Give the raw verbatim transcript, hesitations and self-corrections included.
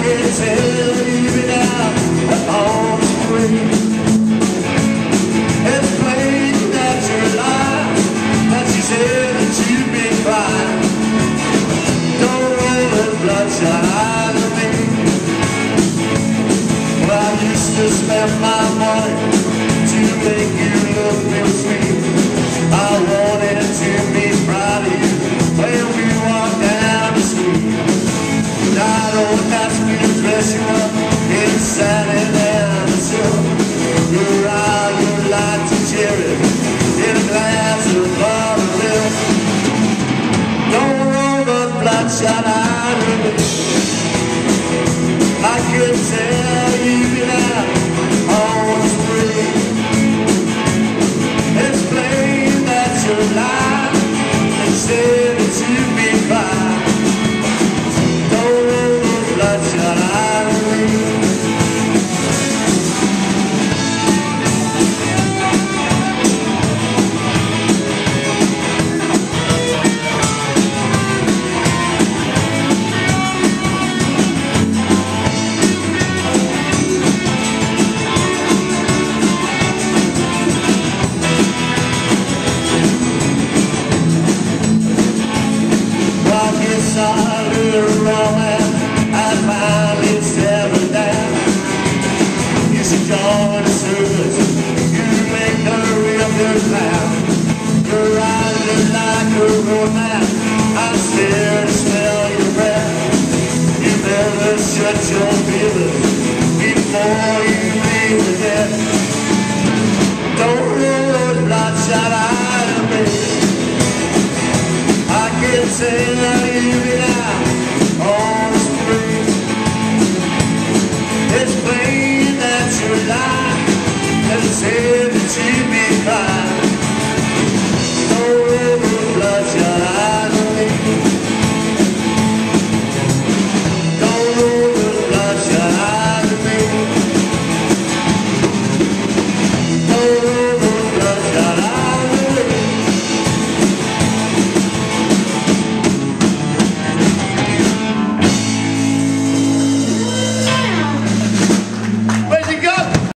can tell you've been out on the spree. It's plain that you're lying, that you said that you've been fine. Don't roll the bloodshot eyes of me. Well, I used to spend my money to make you look real sweet. I wanted to be proud of you when we walk down the street. But I don't have to dress you up in satin and silk. You're out, you're like to cherry in a glass of bottled milk. Don't roll the bloodshot eye to me. I can tell you've been out on the spree. It's plain that you're lying and say that you've been fine. Don't roll the bloodshot eye to me. Solid romance, I finally settled down. You should join the service, you make the real good clown. Your eyes look like a romance, I stare to smell your breath. You better shut your feelings before you leave the death. Don't roll the bloodshot eye to me. I can say that you've been out on the spree. It's plain that you're lying and say that you've been